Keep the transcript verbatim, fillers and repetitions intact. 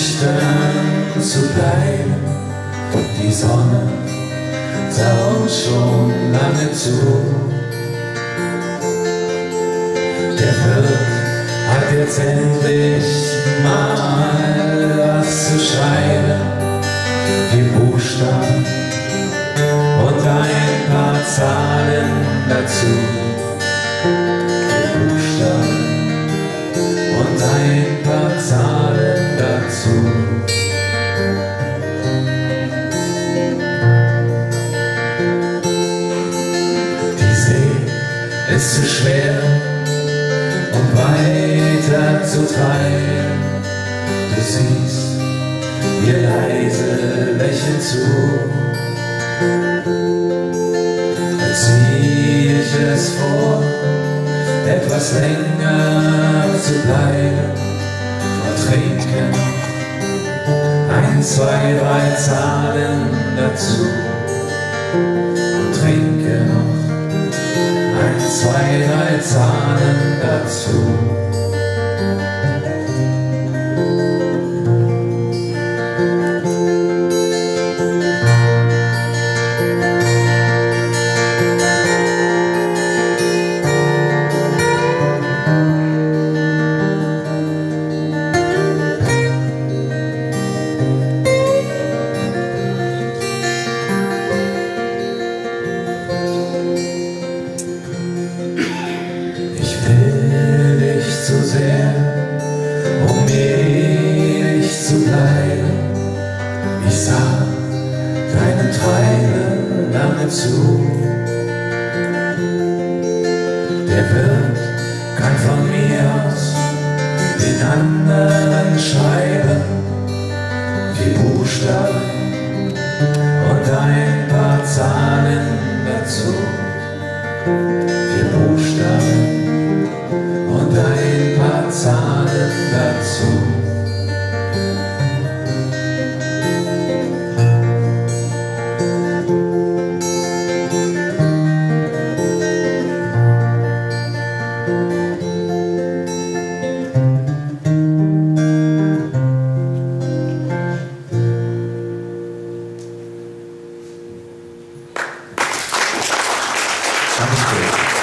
nüchtern zu bleiben. Die Sonne sah uns schon lange zu. Der Wirt hat jetzt endlich mal was zu schreiben. Die Buchstaben und ein paar Zahlen dazu. Die Buchstaben und ein paar Zahlen dazu. Die See ist zu schwer, um weiter zu treiben. Du siehst ihr leise lächeln zu. Dann zieh ich es vor, etwas länger zu bleiben und trinken ein, zwei, drei Zahlen dazu. Und trinke noch ein, zwei, drei Zahlen dazu. Zu sehr, um ewig zu bleiben. Ich sah deinen Träumen lange zu. Der Wirt kann von mir aus den anderen schreiben. Die Buchstaben und ein paar Zahlen dazu. Die Buchstaben und ein paar Zahlen dazu. Danke.